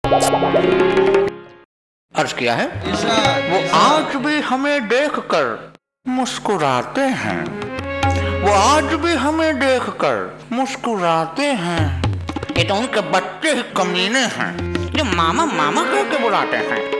अर्ज किया है, वो आज भी हमें देखकर मुस्कुराते हैं, वो आज भी हमें देखकर मुस्कुराते हैं। ये तो उनके बच्चे ही कमीने हैं जो मामा मामा करके बुलाते हैं।